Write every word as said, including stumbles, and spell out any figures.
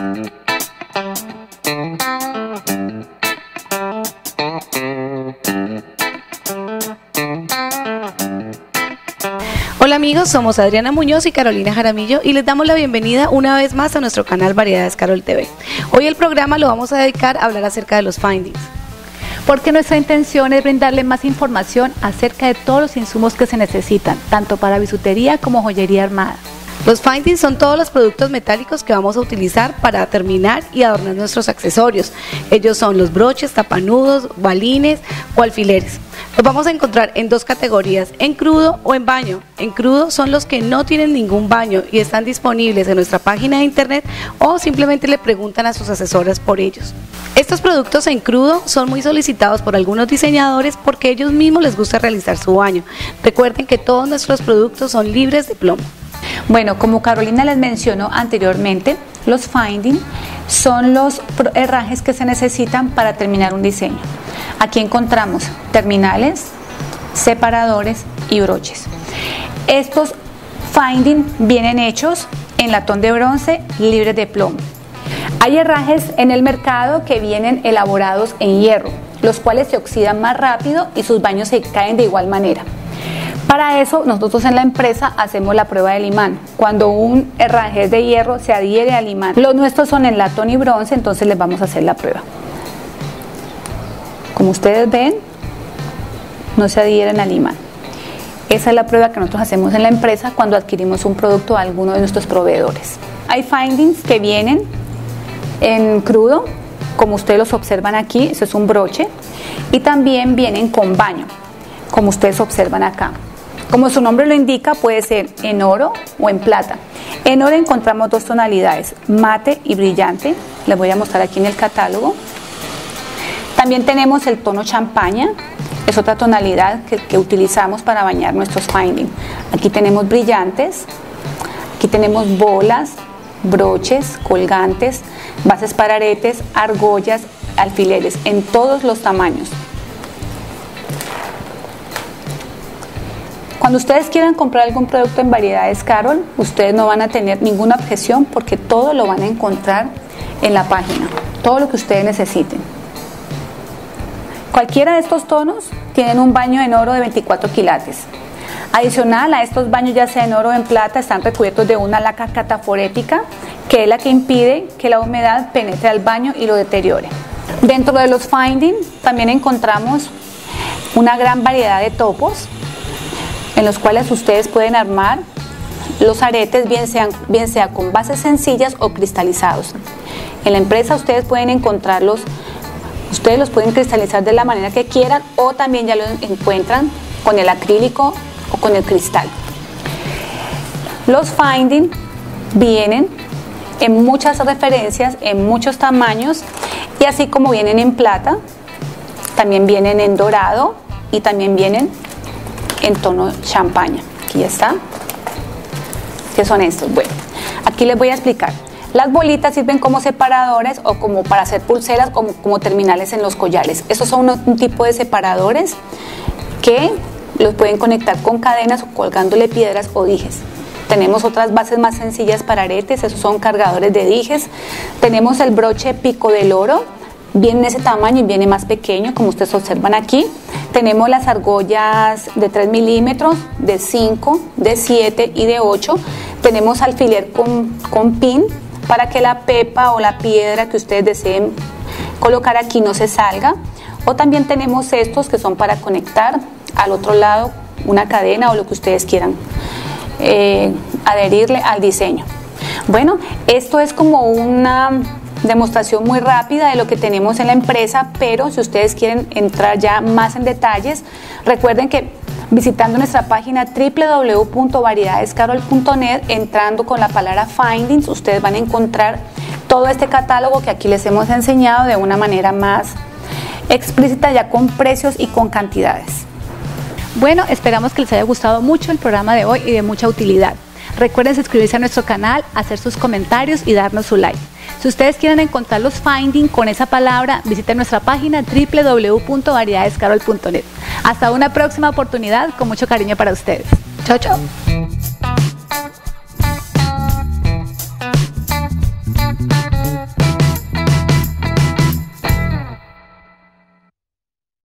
Hola amigos, somos Adriana Muñoz y Carolina Jaramillo y les damos la bienvenida una vez más a nuestro canal Variedades Carol T V. Hoy el programa lo vamos a dedicar a hablar acerca de los findings. Porque nuestra intención es brindarle más información acerca de todos los insumos que se necesitan, tanto para bisutería como joyería armada. Los findings son todos los productos metálicos que vamos a utilizar para terminar y adornar nuestros accesorios. Ellos son los broches, tapanudos, balines o alfileres. Los vamos a encontrar en dos categorías, en crudo o en baño. En crudo son los que no tienen ningún baño y están disponibles en nuestra página de internet o simplemente le preguntan a sus asesoras por ellos. Estos productos en crudo son muy solicitados por algunos diseñadores porque ellos mismos les gusta realizar su baño. Recuerden que todos nuestros productos son libres de plomo. Bueno, como Carolina les mencionó anteriormente, los findings son los herrajes que se necesitan para terminar un diseño. Aquí encontramos terminales, separadores y broches. Estos findings vienen hechos en latón de bronce libres de plomo. Hay herrajes en el mercado que vienen elaborados en hierro, los cuales se oxidan más rápido y sus baños se caen de igual manera. Para eso nosotros en la empresa hacemos la prueba del imán. Cuando un herraje es de hierro se adhiere al imán. Los nuestros son en latón y bronce, entonces les vamos a hacer la prueba. Como ustedes ven, no se adhieren al imán. Esa es la prueba que nosotros hacemos en la empresa cuando adquirimos un producto a alguno de nuestros proveedores. Hay findings que vienen en crudo, como ustedes los observan aquí, eso es un broche, y también vienen con baño, como ustedes observan acá. Como su nombre lo indica, puede ser en oro o en plata. En oro encontramos dos tonalidades, mate y brillante. Les voy a mostrar aquí en el catálogo. También tenemos el tono champaña, es otra tonalidad que, que utilizamos para bañar nuestros findings. Aquí tenemos brillantes, aquí tenemos bolas, broches, colgantes, bases para aretes, argollas, alfileres, en todos los tamaños. Cuando ustedes quieran comprar algún producto en Variedades Carol, ustedes no van a tener ninguna objeción porque todo lo van a encontrar en la página, todo lo que ustedes necesiten. Cualquiera de estos tonos tienen un baño en oro de veinticuatro quilates. Adicional a estos baños, ya sea en oro o en plata, están recubiertos de una laca cataforética, que es la que impide que la humedad penetre al baño y lo deteriore. Dentro de los findings también encontramos una gran variedad de topos, en los cuales ustedes pueden armar los aretes, bien sean, bien sea con bases sencillas o cristalizados. En la empresa ustedes pueden encontrarlos, ustedes los pueden cristalizar de la manera que quieran o también ya lo encuentran con el acrílico o con el cristal. Los findings vienen en muchas referencias, en muchos tamaños, y así como vienen en plata, también vienen en dorado y también vienen en tono champaña. Aquí ya está. ¿Qué son estos? Bueno, aquí les voy a explicar. Las bolitas sirven como separadores o como para hacer pulseras o como, como terminales en los collares. Estos son un, un tipo de separadores que los pueden conectar con cadenas o colgándole piedras o dijes. Tenemos otras bases más sencillas para aretes, esos son cargadores de dijes. Tenemos el broche pico del oro, viene en ese tamaño y viene más pequeño, como ustedes observan aquí. Tenemos las argollas de tres milímetros, de cinco, de siete y de ocho. Tenemos alfiler con, con pin para que la pepa o la piedra que ustedes deseen colocar aquí no se salga. O también tenemos estos que son para conectar al otro lado una cadena o lo que ustedes quieran eh, adherirle al diseño. Bueno, esto es como una demostración muy rápida de lo que tenemos en la empresa, pero si ustedes quieren entrar ya más en detalles, recuerden que visitando nuestra página doble u doble u doble u punto variedades carol punto net, entrando con la palabra findings, ustedes van a encontrar todo este catálogo que aquí les hemos enseñado de una manera más explícita, ya con precios y con cantidades. Bueno, esperamos que les haya gustado mucho el programa de hoy y de mucha utilidad. Recuerden suscribirse a nuestro canal, hacer sus comentarios y darnos su like. Si ustedes quieren encontrar los findings con esa palabra, visiten nuestra página doble u doble u doble u punto variedades carol punto net. Hasta una próxima oportunidad, con mucho cariño para ustedes. Chao, chao.